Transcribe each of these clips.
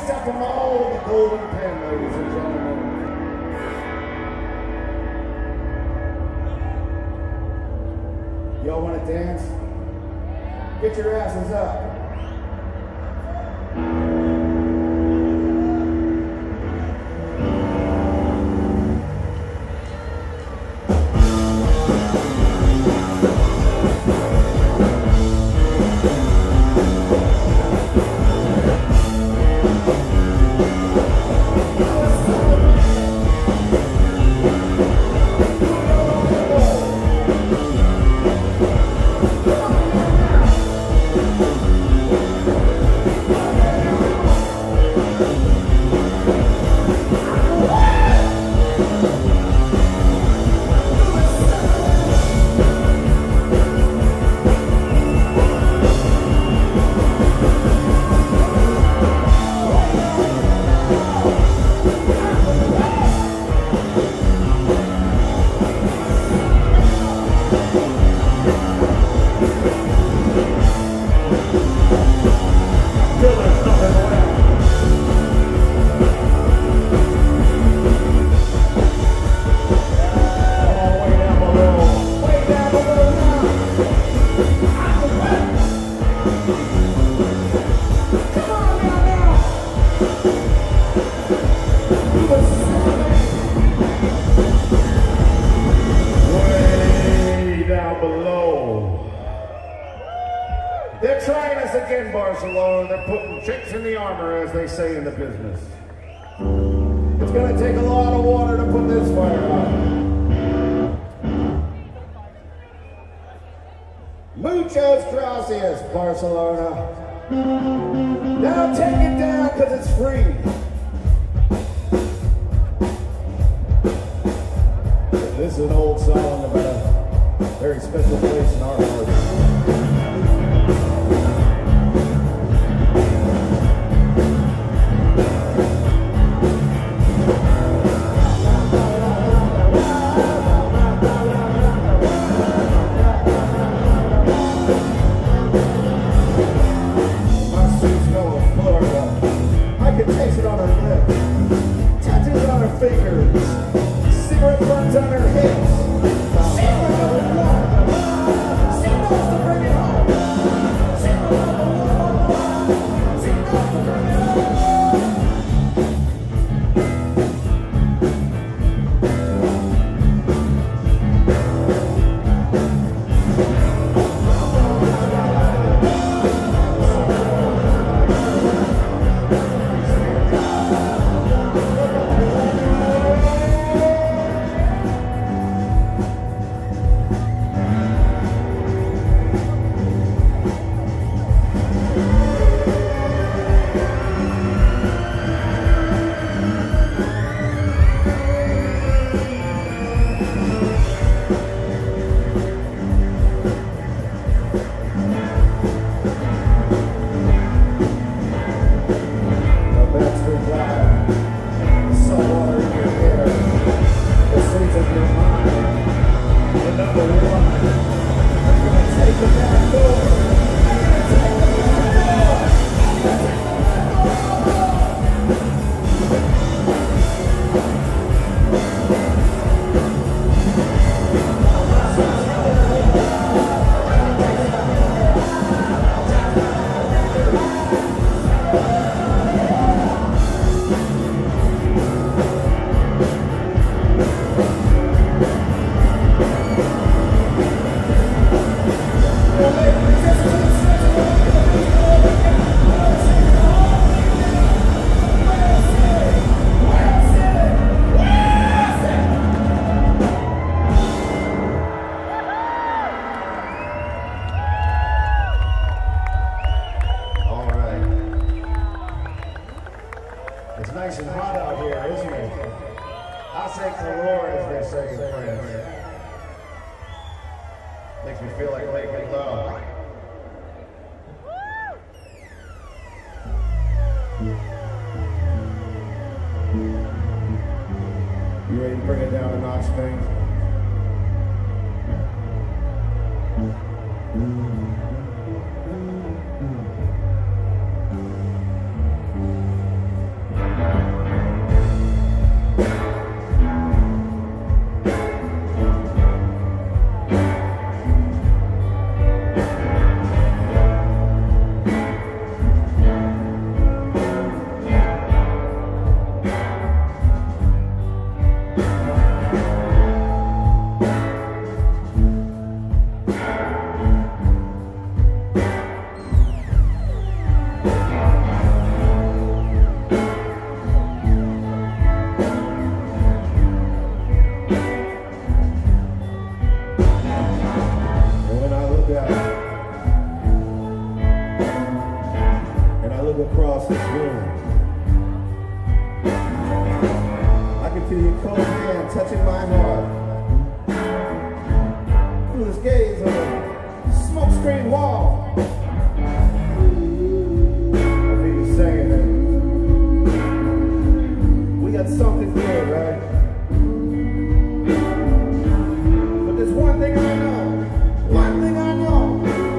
dance at the Mall of the Golden Pen, ladies and gentlemen. Y'all want to dance? Get your asses up. They're trying us again, Barcelona. They're putting chicks in the armor, as they say in the business. It's going to take a lot of water to put this fire out. Muchas gracias, Barcelona. Now take it down, because it's free. This is an old song about a very special place in our hearts. It's nice and hot out here, isn't it? I say calor, as they say in France. Makes me feel like making love. You ready to bring it down a notch, thing? look across this room. I can feel your cold hand touching my heart. Through this gaze of a smoke-screen wall, I feel you saying that we got something good, right? But there's one thing I know. One thing I know.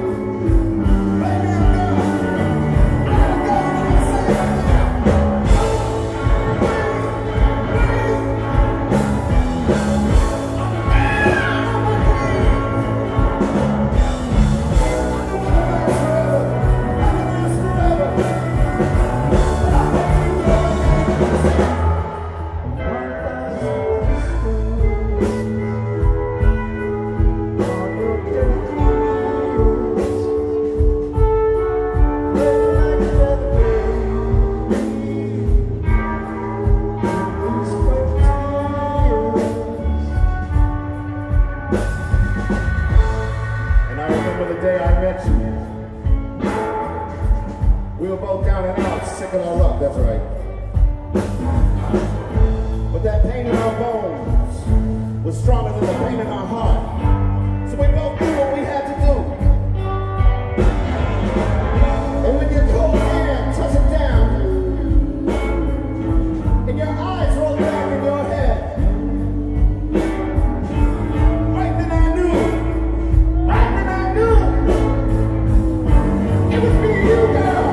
We were both down and out, sick of our luck, that's right. But that pain in our bones was stronger than the pain in our heart. So we both knew what we had to do. And when your cold hand touched it down, and your eyes rolled back in your head, right then I knew, it was me and you, girl.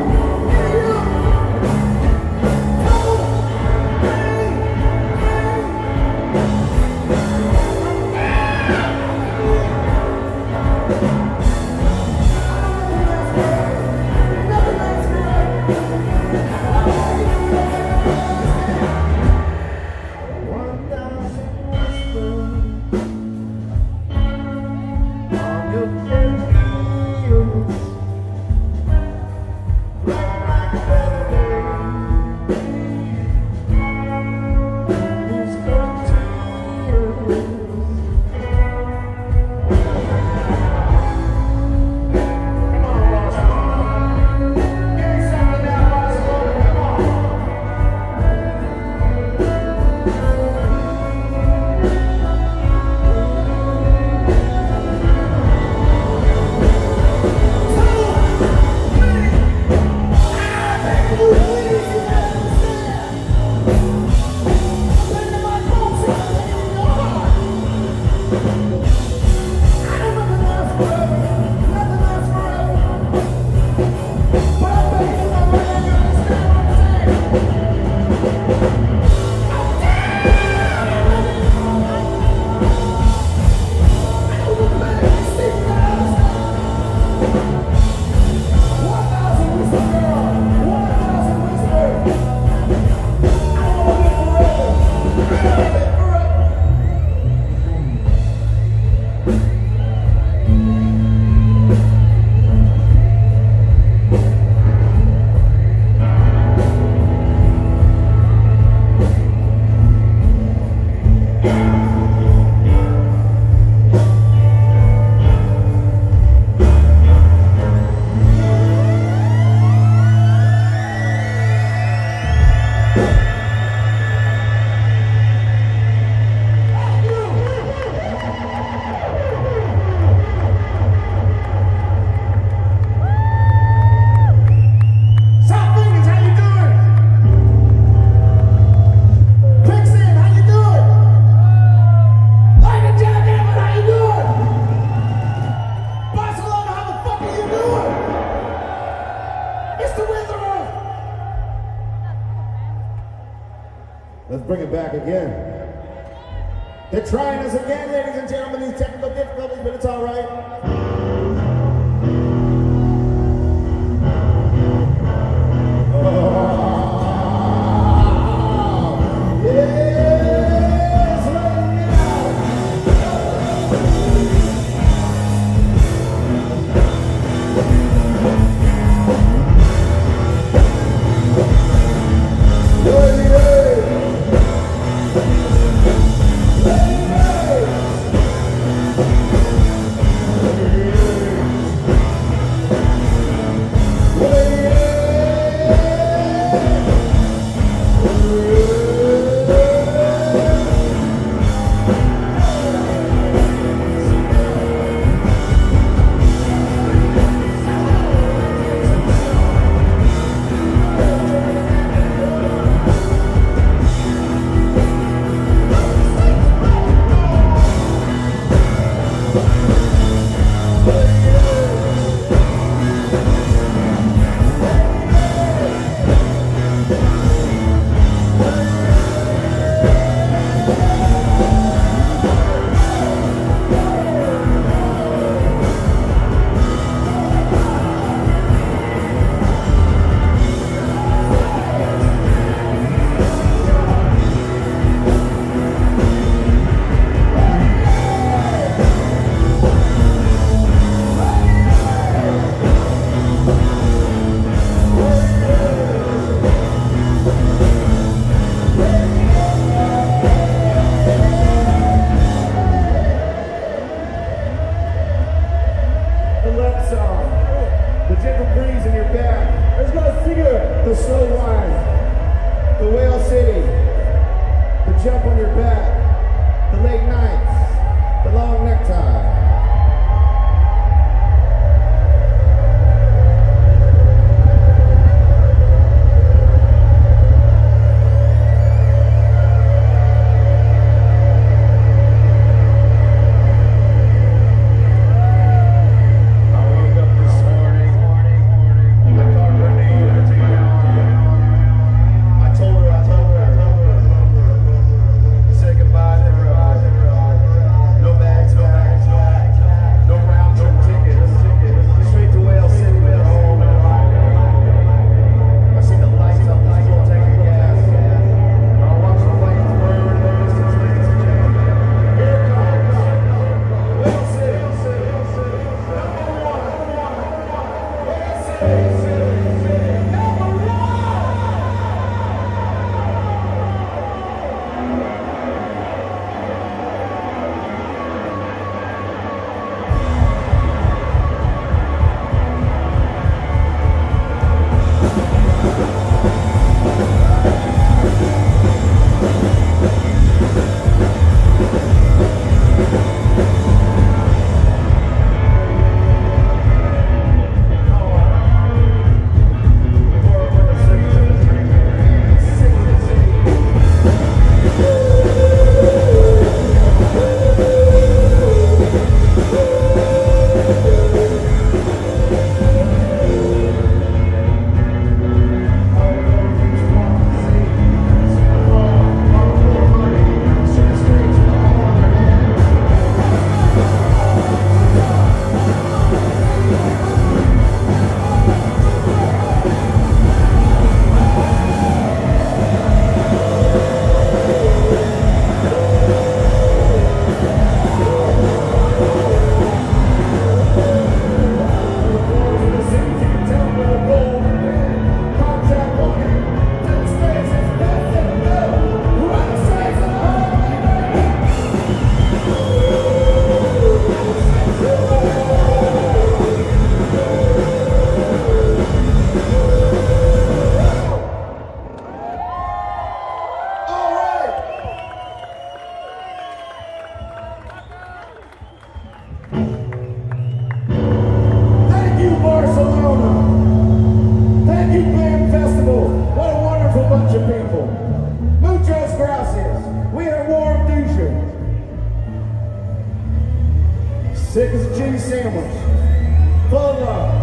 Let's bring it back again. They're trying us again, ladies and gentlemen, these technical difficulties, but it's all right. Yeah. the slow wine, the whale city, the jump on your back, the late nights, the long necktie. Sick as a cheese sandwich. Full of love.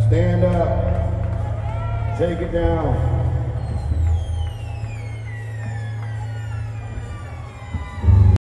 Stand up. Take it down.